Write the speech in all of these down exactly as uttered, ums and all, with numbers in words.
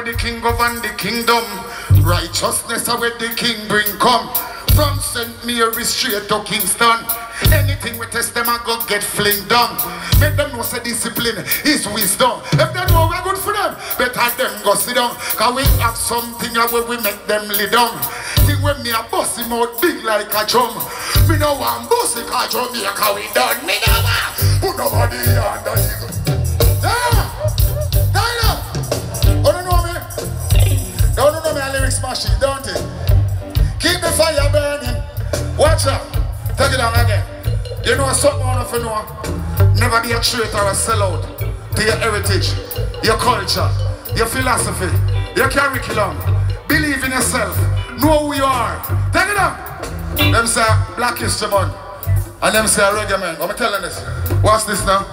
The king govern the kingdom. Righteousness are where the king bring come. From Saint Mary straight to Kingston. Anything we test them, I go get fling down. Make them know say discipline is wisdom. If they know we're good for them, better them go sit down. Cause we have something where we make them lay down. Think when me a bust him out big like a drum. Me no want bust it cause Jamaica we done. Me no want put nobody under you. Yeah! Diana! Oh, don't know me? Don't know me a lyrics machine, don't it? Keep the fire burning. Watch out. Take it down again. You know something I want to know? Never be a traitor or a sellout to your heritage, your culture, your philosophy, your curriculum. Believe in yourself. Know who you are. Take it down. Them say Black History Month. And them say reggae man. I'm telling this. Watch this now.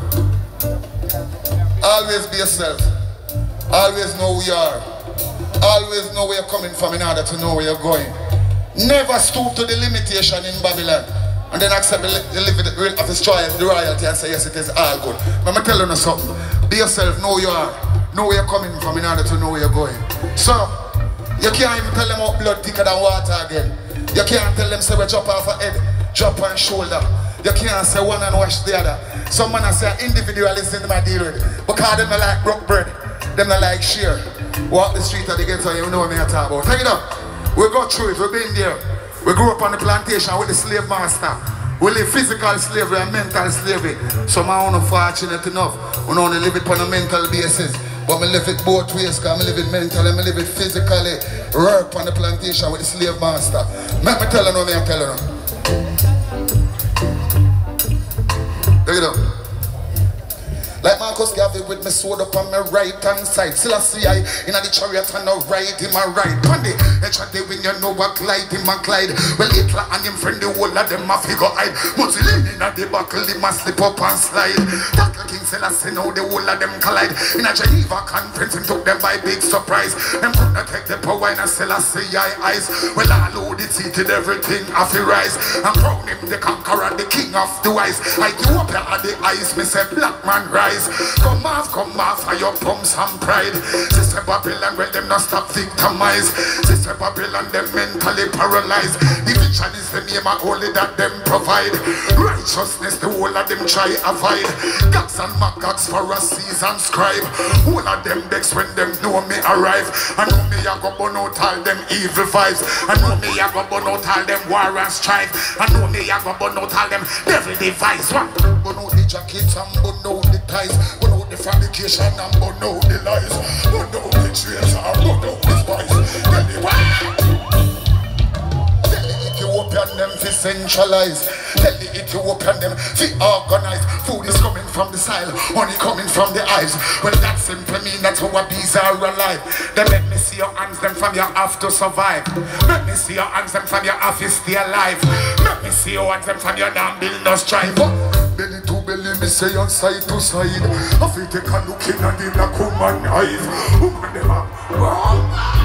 Always be yourself. Always know who you are. Always know where you're coming from in order to know where you're going. Never stoop to the limitation in Babylon and then accept the, the living of his trial, the royalty, and say yes, it is all good. But I'm telling you something. Be yourself, know who you are, know where you're coming from in order to know where you're going. So, you can't even tell them how blood thicker than water again. You can't tell them say we drop off a head, drop on shoulder. You can't say one and wash the other. Some man say individualism in my deal with. Because them not like broke bread, them not like share. Walk the street of the ghetto, you know what I'm talking about. Take it up. We go through it, we've been there. We grew up on the plantation with the slave master. We live physical slavery and mental slavery. Some are unfortunate enough. We don't only live it on a mental basis. But we live it both ways, because I live it mentally, I live it physically. Work on the plantation with the slave master. Let me tell you now, I'm telling you. Look it up. Like Marcus Garvey with me sword up on my right hand side. Still I see I in the chariot and I ride in my right. Pandy, extra day when you know what glide in my glide. Well, Hitler and him friend, the whole of them a figure hide. Muslim in the buckle, they must slip up and slide. Tackle King Selassie, now the whole of them collide. In a Geneva conference, and took them by big surprise. Them could not take the power in a Selassie eyes. Well, I load it, seated everything off the rise. And crown him the conqueror, the king of the wise. I do up here at the eyes, me say black man rise. Come off, come off for your pumps and pride. Sister Babylon, well them not stop victimize. Sister Babylon, them mentally paralyzed. Division is the name of only that them provide. Righteousness, the whole of them try avoid. Gags and maggots for a season scribe. All of them begs when them know me arrive. I know me I go burn out all them evil vibes. I know me I go burn out all them war and strife. I know me I go burn out all them devil device. What? Burn out the jackets and burn out the ties. Burn out the fabrication and burn out the lies. Burn out the trails and burn out the spice. Tell the Tell the Ethiopian them to centralize. Tell the Ethiopian them to organize. Food is coming from the soil, honey coming from the hives. Well, that simply means that's how bees are alive. Then let me see your hands them from your have to survive. Let me see your hands them from your have to stay alive. Let me see your hands them from your damn build no strive. Belly to belly, me say on side to side. I feel take a look in at the black woman eyes. Woman them up.